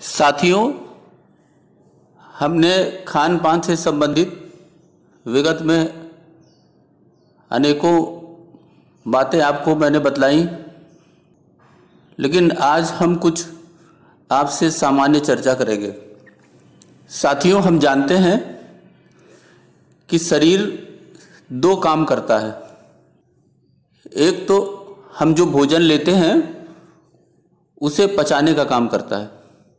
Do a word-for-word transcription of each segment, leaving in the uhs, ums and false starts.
साथियों, हमने खान पान से संबंधित विगत में अनेकों बातें आपको मैंने बतलाई, लेकिन आज हम कुछ आपसे सामान्य चर्चा करेंगे। साथियों, हम जानते हैं कि शरीर दो काम करता है। एक तो हम जो भोजन लेते हैं उसे पचाने का काम करता है,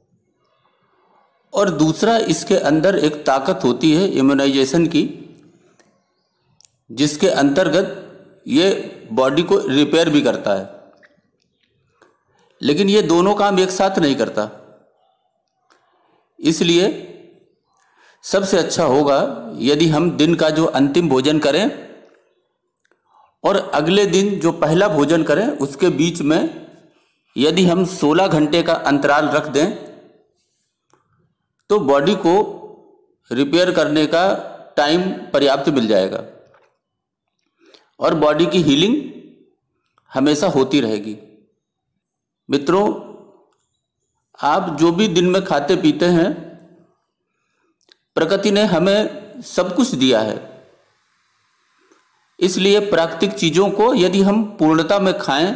और दूसरा इसके अंदर एक ताकत होती है इम्यूनाइजेशन की, जिसके अंतर्गत ये बॉडी को रिपेयर भी करता है। लेकिन ये दोनों काम एक साथ नहीं करता, इसलिए सबसे अच्छा होगा यदि हम दिन का जो अंतिम भोजन करें और अगले दिन जो पहला भोजन करें उसके बीच में यदि हम सोलह घंटे का अंतराल रख दें तो बॉडी को रिपेयर करने का टाइम पर्याप्त मिल जाएगा और बॉडी की हीलिंग हमेशा होती रहेगी। मित्रों, आप जो भी दिन में खाते पीते हैं, प्रकृति ने हमें सब कुछ दिया है, इसलिए प्राकृतिक चीजों को यदि हम पूर्णता में खाएं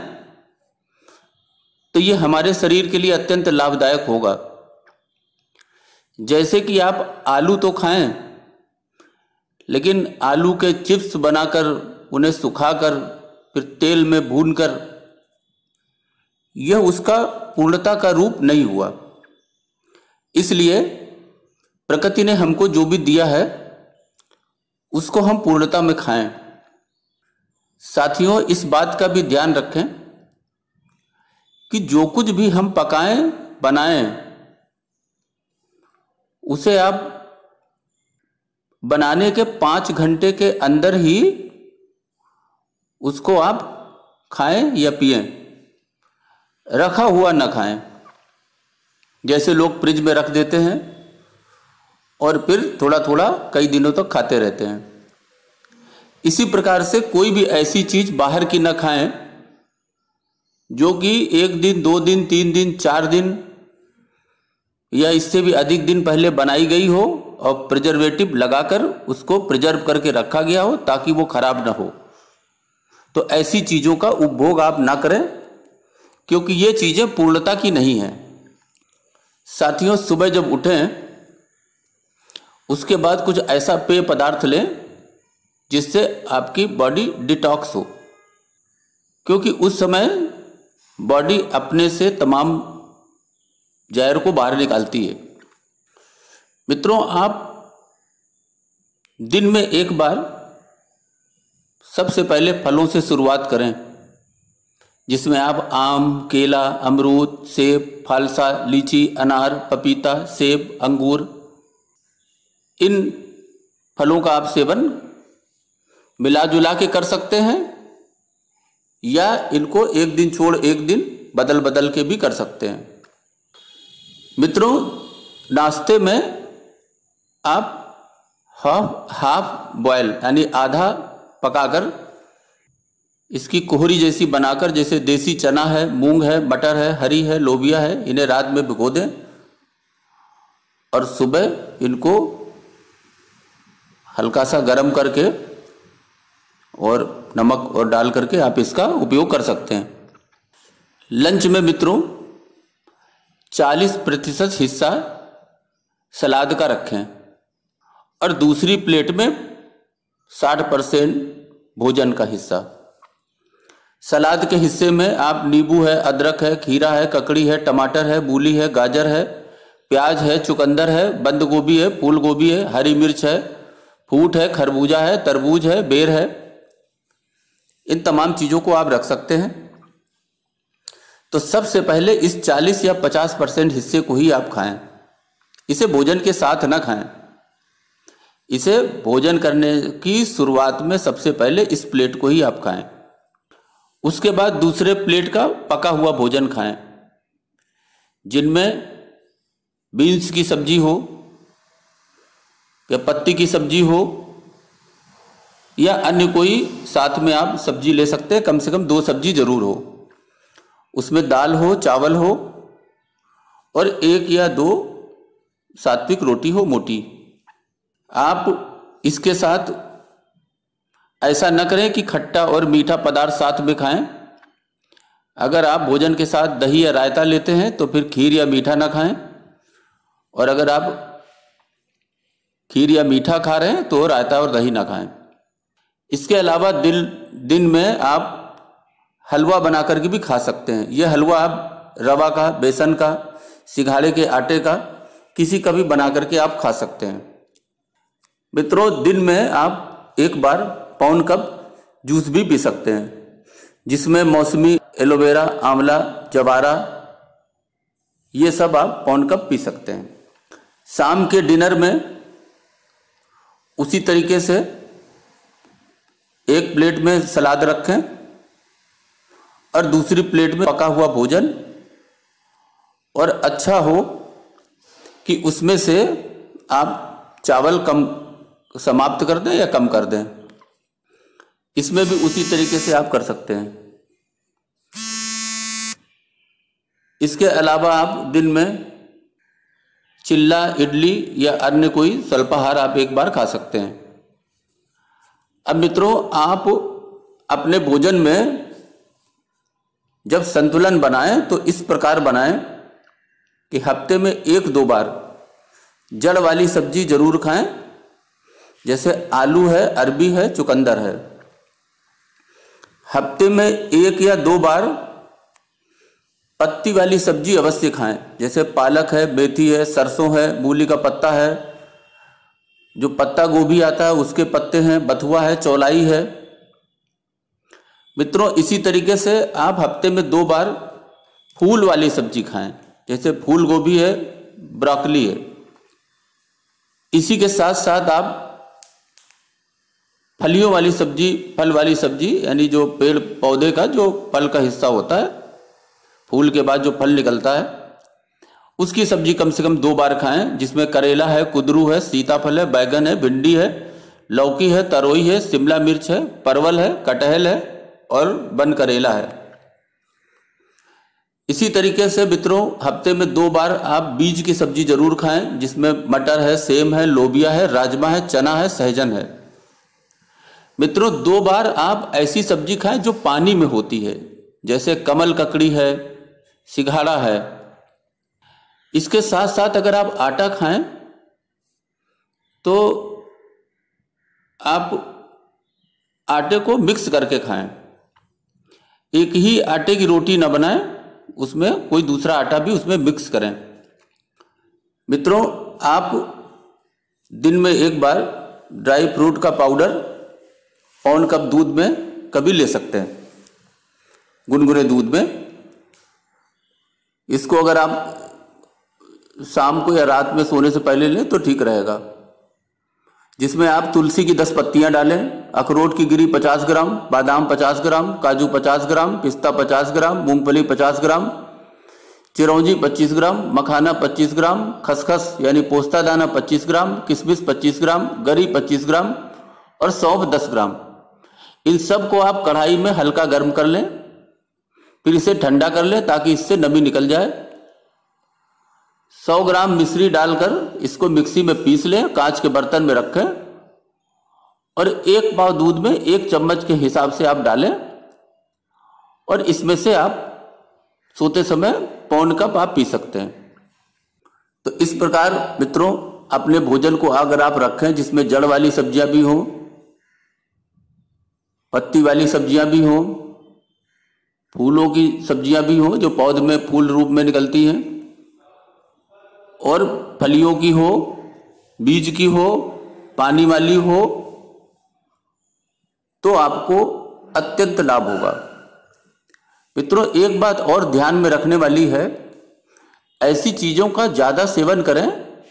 तो ये हमारे शरीर के लिए अत्यंत लाभदायक होगा। जैसे कि आप आलू तो खाएं, लेकिन आलू के चिप्स बनाकर उन्हें सुखाकर फिर तेल में भूनकर, यह उसका पूर्णता का रूप नहीं हुआ। इसलिए प्रकृति ने हमको जो भी दिया है उसको हम पूर्णता में खाएं। साथियों, इस बात का भी ध्यान रखें कि जो कुछ भी हम पकाएं बनाएं उसे आप बनाने के पाँच घंटे के अंदर ही उसको आप खाएं या पिएं, रखा हुआ ना खाएं। जैसे लोग फ्रिज में रख देते हैं और फिर थोड़ा थोड़ा कई दिनों तक खाते रहते हैं। इसी प्रकार से कोई भी ऐसी चीज बाहर की ना खाएं जो कि एक दिन, दो दिन, तीन दिन, चार दिन या इससे भी अधिक दिन पहले बनाई गई हो और प्रिजर्वेटिव लगाकर उसको प्रिजर्व करके रखा गया हो ताकि वो खराब ना हो। तो ऐसी चीजों का उपभोग आप ना करें, क्योंकि ये चीजें पूर्णता की नहीं है। साथियों, सुबह जब उठें उसके बाद कुछ ऐसा पेय पदार्थ लें जिससे आपकी बॉडी डिटॉक्स हो, क्योंकि उस समय बॉडी अपने से तमाम जहर को बाहर निकालती है। मित्रों, आप दिन में एक बार सबसे पहले फलों से शुरुआत करें, जिसमें आप आम, केला, अमरूद, सेब, फालसा, लीची, अनार, पपीता, सेब, अंगूर, इन फलों का आप सेवन मिला जुला के कर सकते हैं या इनको एक दिन छोड़ एक दिन बदल बदल के भी कर सकते हैं। मित्रों, नाश्ते में आप हाफ हाफ बॉयल यानी आधा पकाकर इसकी कोहरी जैसी बनाकर, जैसे देसी चना है, मूंग है, मटर है, हरी है, लोबिया है, इन्हें रात में भिगो दें और सुबह इनको हल्का सा गर्म करके और नमक और डाल करके आप इसका उपयोग कर सकते हैं। लंच में मित्रों चालीस प्रतिशत हिस्सा सलाद का रखें और दूसरी प्लेट में साठ परसेंट भोजन का हिस्सा। सलाद के हिस्से में आप नींबू है, अदरक है, खीरा है, ककड़ी है, टमाटर है, मूली है, गाजर है, प्याज है, चुकंदर है, बंद गोभी है, फूल गोभी है, हरी मिर्च है, फूट है, खरबूजा है, तरबूज है, बेर है, इन तमाम चीज़ों को आप रख सकते हैं। तो सबसे पहले इस चालीस या पचास परसेंट हिस्से को ही आप खाएं। इसे भोजन के साथ ना खाएं। इसे भोजन करने की शुरुआत में सबसे पहले इस प्लेट को ही आप खाएं। उसके बाद दूसरे प्लेट का पका हुआ भोजन खाएं, जिनमें बीन्स की सब्जी हो या पत्ती की सब्जी हो या अन्य कोई साथ में आप सब्जी ले सकते हैं। कम से कम दो सब्जी जरूर हो, उसमें दाल हो, चावल हो और एक या दो सात्विक रोटी हो मोटी। आप इसके साथ ऐसा न करें कि खट्टा और मीठा पदार्थ साथ में खाएं। अगर आप भोजन के साथ दही या रायता लेते हैं तो फिर खीर या मीठा ना खाएं, और अगर आप खीर या मीठा खा रहे हैं तो रायता और दही ना खाएं। इसके अलावा दिन दिन में आप हलवा बना करके भी खा सकते हैं। यह हलवा आप रवा का, बेसन का, सिंघाड़े के आटे का, किसी का भी बना करके आप खा सकते हैं। मित्रों, दिन में आप एक बार पौन कप जूस भी पी सकते हैं, जिसमें मौसमी, एलोवेरा, आंवला, जवारा, ये सब आप पौन कप पी सकते हैं। शाम के डिनर में उसी तरीके से एक प्लेट में सलाद रखें और दूसरी प्लेट में पका हुआ भोजन, और अच्छा हो कि उसमें से आप चावल कम समाप्त कर दें या कम कर दें। इसमें भी उसी तरीके से आप कर सकते हैं। इसके अलावा आप दिन में चिल्ला, इडली या अन्य कोई स्वल्पाहार आप एक बार खा सकते हैं। अब मित्रों, आप अपने भोजन में जब संतुलन बनाएं तो इस प्रकार बनाएं कि हफ्ते में एक दो बार जड़ वाली सब्जी जरूर खाएं, जैसे आलू है, अरबी है, चुकंदर है। हफ्ते में एक या दो बार पत्ती वाली सब्जी अवश्य खाएं, जैसे पालक है, मेथी है, सरसों है, मूली का पत्ता है, जो पत्ता गोभी आता है उसके पत्ते हैं, बथुआ है, चौलाई है। मित्रों, इसी तरीके से आप हफ्ते में दो बार फूल वाली सब्जी खाएं, जैसे फूल गोभी है, ब्रोकली है। इसी के साथ साथ आप फलियों वाली सब्जी, फल वाली सब्जी, यानी जो पेड़ पौधे का जो फल का हिस्सा होता है, फूल के बाद जो फल निकलता है, उसकी सब्जी कम से कम दो बार खाएं, जिसमें करेला है, कुदरू है, सीताफल है, बैगन है, भिंडी है, लौकी है, तरोई है, शिमला मिर्च है, परवल है, कटहल है और बन करेला है। इसी तरीके से मित्रों, हफ्ते में दो बार आप बीज की सब्जी जरूर खाएं, जिसमें मटर है, सेम है, लोबिया है, राजमा है, चना है, सहजन है। मित्रों, दो बार आप ऐसी सब्जी खाएं जो पानी में होती है, जैसे कमल ककड़ी है, सिंघाड़ा है। इसके साथ साथ अगर आप आटा खाएं तो आप आटे को मिक्स करके खाएं। एक ही आटे की रोटी न बनाएं, उसमें कोई दूसरा आटा भी उसमें मिक्स करें। मित्रों, आप दिन में एक बार ड्राई फ्रूट का पाउडर पौन कप दूध में कभी ले सकते हैं, गुनगुने दूध में। इसको अगर आप शाम को या रात में सोने से पहले लें तो ठीक रहेगा। जिसमें आप तुलसी की दस पत्तियां डालें, अखरोट की गिरी पचास ग्राम, बादाम पचास ग्राम, काजू पचास ग्राम, पिस्ता पचास ग्राम, मूंगफली पचास ग्राम, चिरौंजी पच्चीस ग्राम, मखाना पच्चीस ग्राम, खसखस यानी पोस्ता दाना पच्चीस ग्राम, किशमिश पच्चीस ग्राम, गरी पच्चीस ग्राम और सौंफ दस ग्राम। इन सब को आप कढ़ाई में हल्का गर्म कर लें, फिर इसे ठंडा कर लें ताकि इससे नमी निकल जाए। सौ ग्राम मिश्री डालकर इसको मिक्सी में पीस लें, कांच के बर्तन में रखें और एक पाव दूध में एक चम्मच के हिसाब से आप डालें और इसमें से आप सोते समय पौन कप आप पी सकते हैं। तो इस प्रकार मित्रों, अपने भोजन को अगर आप रखें जिसमें जड़ वाली सब्जियां भी हों, पत्ती वाली सब्जियां भी हों, फूलों की सब्जियां भी हों जो पौधे में फूल रूप में निकलती हैं, और फलियों की हो, बीज की हो, पानी वाली हो, तो आपको अत्यंत लाभ होगा। मित्रों, एक बात और ध्यान में रखने वाली है, ऐसी चीजों का ज्यादा सेवन करें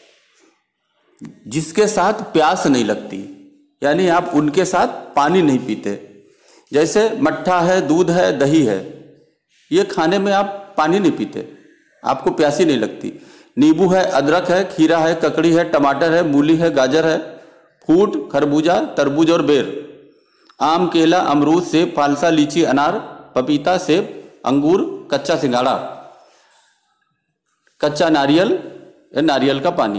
जिसके साथ प्यास नहीं लगती, यानी आप उनके साथ पानी नहीं पीते। जैसे मट्ठा है, दूध है, दही है, ये खाने में आप पानी नहीं पीते, आपको प्यासी नहीं लगती। नींबू है, अदरक है, खीरा है, ककड़ी है, टमाटर है, मूली है, गाजर है, फूट, खरबूजा, तरबूज और बेर, आम, केला, अमरूद, सेब, फालसा, लीची, अनार, पपीता, सेब, अंगूर, कच्चा सिंघाड़ा, कच्चा नारियल या नारियल का पानी,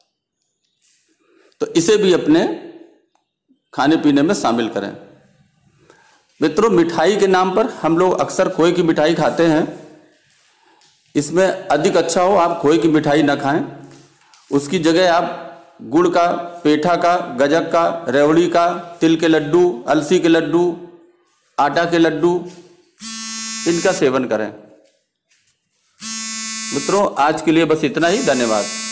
तो इसे भी अपने खाने पीने में शामिल करें। मित्रों, मिठाई के नाम पर हम लोग अक्सर खोए की मिठाई खाते हैं। इसमें अधिक अच्छा हो आप खोए की मिठाई ना खाएं, उसकी जगह आप गुड़ का, पेठा का, गजक का, रेवड़ी का, तिल के लड्डू, अलसी के लड्डू, आटा के लड्डू, इनका सेवन करें। मित्रों, आज के लिए बस इतना ही। धन्यवाद।